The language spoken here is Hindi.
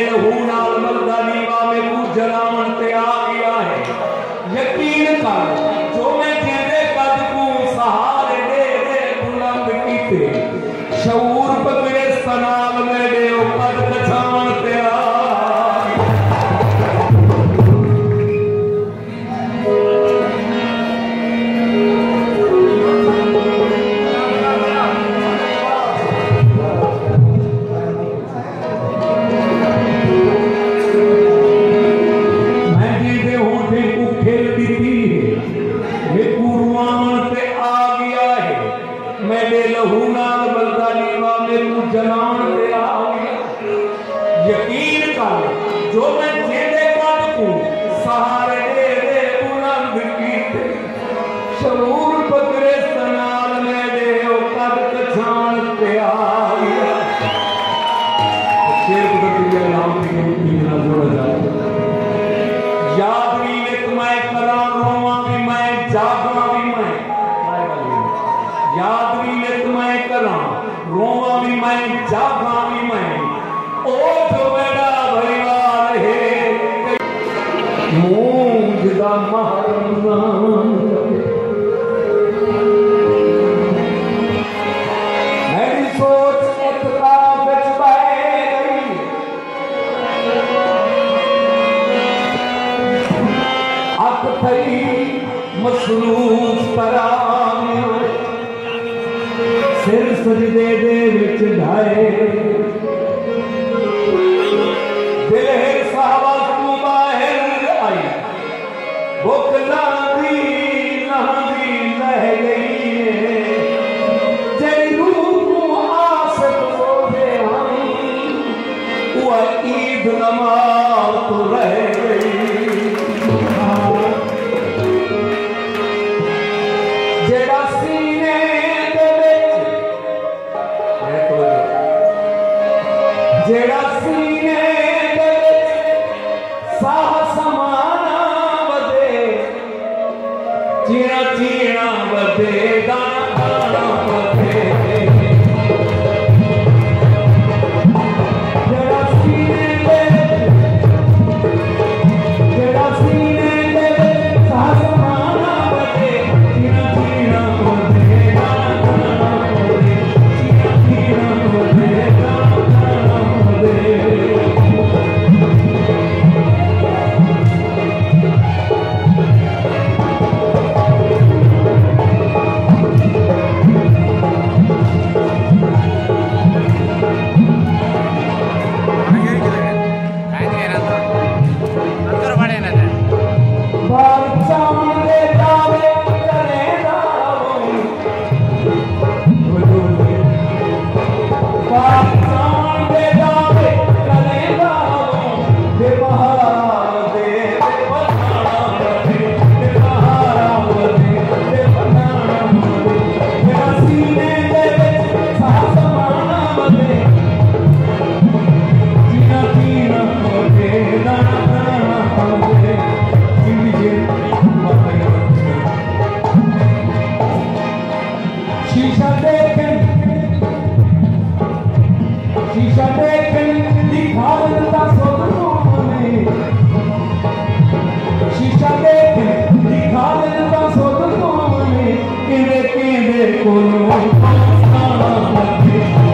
लहू नाल मलदा नीवा में तू जलावन ते आ गया है। यकीन कर जो मैं जेदे कद को सहारे दे बुलंद कीते शऊर पकड़े सनाल में दे कद कछावन ते आ। यकीन कर जो मैं जेदे कद को सहारे दे बुलंद कीते शऊर पकड़े सनाल में दे कद कछान ते आ गया। शेर कुदरती नाम की ना जोड़ा जाए। याद भी नित मैं करा रोवा भी मैं जागा भी मैं। याद भी नित मैं करा रोवा भी मैं जागा भी मैं। ओ जो मेरा परिवार है मूंग दा महरम मेरी सोच इतराब विच बह गई। अख थई मसरूफ तराम सिर सजदे दे विच ढाए। भुख लांदी लांदी लह गई जेड़ी रूह आसक सोदे आई वो ईद नमाज तो रह गई। जेड़ा सीने दे विच जेड़ा सीने दे विच साह समाना चीना चीना बदे दाना बदे जेड़ा सीने दे साह समाना बदे चीना चीना बदे दाना बदे चीना चीना बदे दाना बदे। शीशा देखन दिखा देता सोदरों शीशा देखन दिखा देता सोदरों केंदे केंदे कोलों